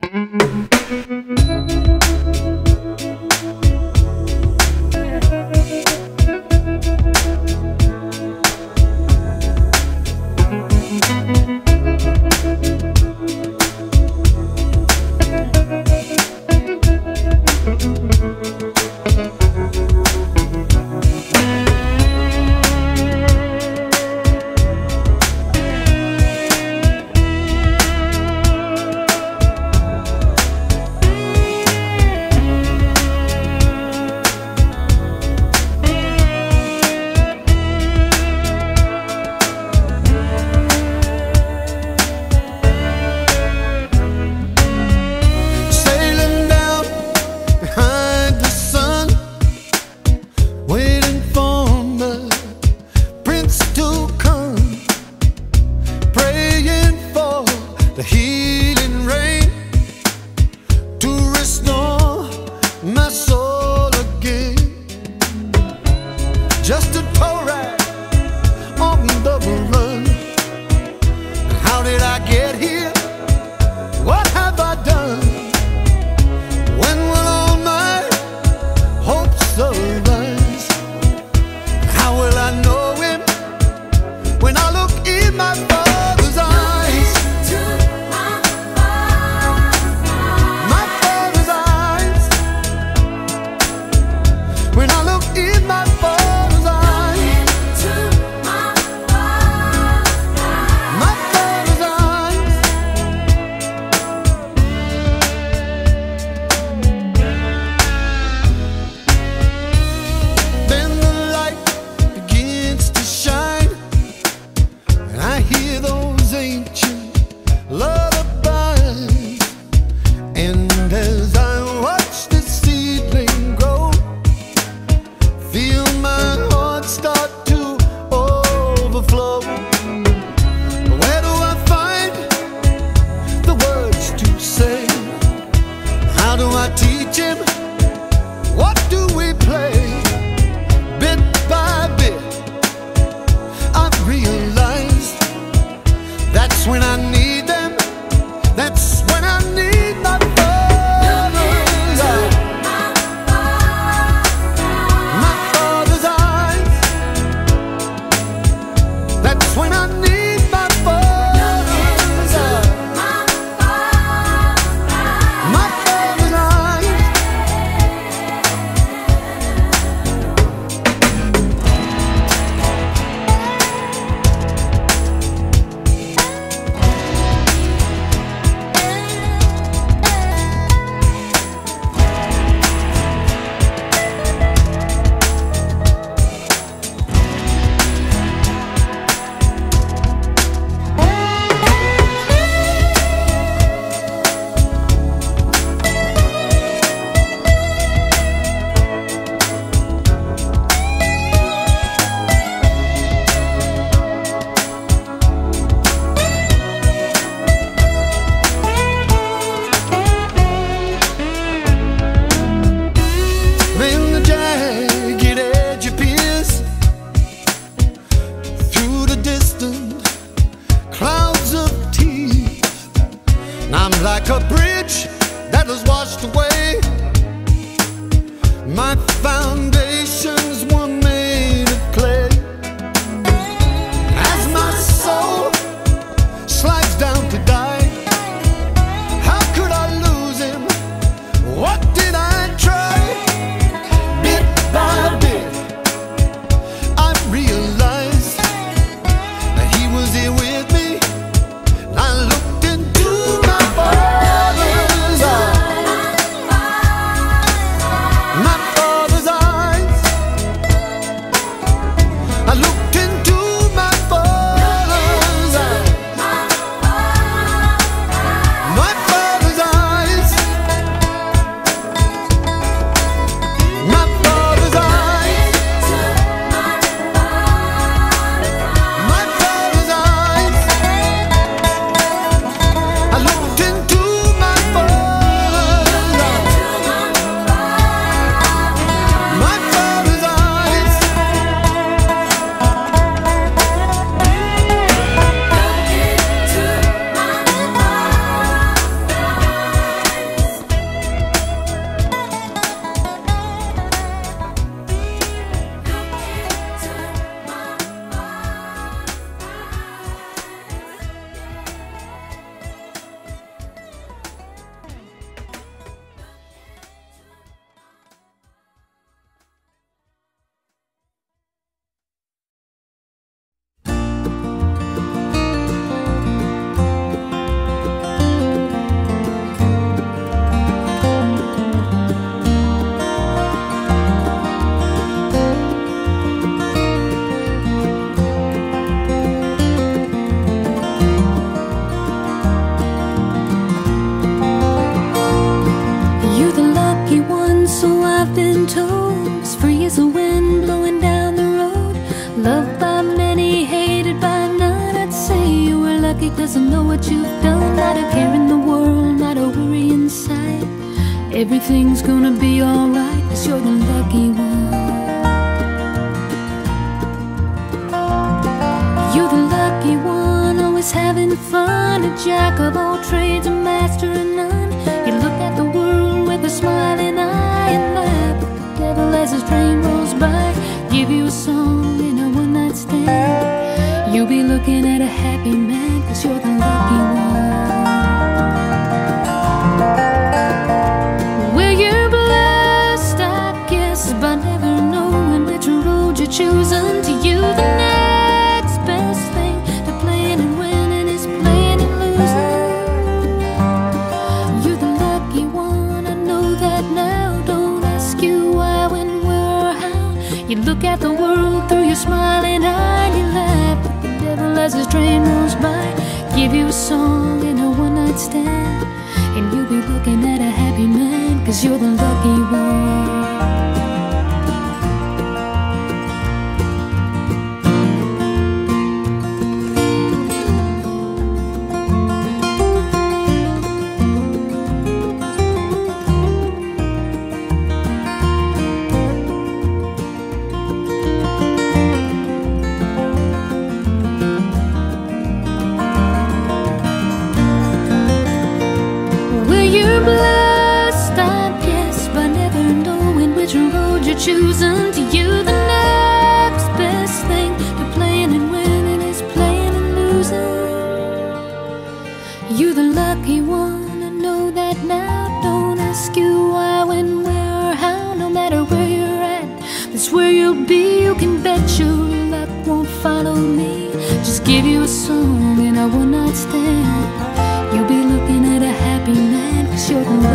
My father's eyes. doesn't know what you've done. Not a care in the world, not a worry inside. Everything's gonna be alright, 'cause you're the lucky one. You're the lucky one, always having fun. A jack of all trades, a master of none. You look at the world with a smiling eye and laugh at the devil as his train rolls by. Give you a song in a one-night stand. You'll be looking at a happy man, 'cause you're the lucky one. Well, you're blessed, I guess, by never knowing which road you're choosing. To you, the next best thing to playing and winning is playing and losing. You're the lucky one, I know that now. Don't ask you why, when, where, or how. You look at the world through your smiling eye and you laugh at the devil as his train rolls by. Give you a song in a one-night stand, and you'll be looking at a happy man, 'cause you're the lucky one. You're blessed, I guess, by never knowing which road you're choosing. To you, the next best thing to playing and winning is playing and losing. You're the lucky one, I know that now. Don't ask you why, when, where, or how. No matter where you're at, that's where you'll be. You can bet your luck won't follow me. Just give you a song and a one-night stand. You'll be looking at a happy man, 'cause you're the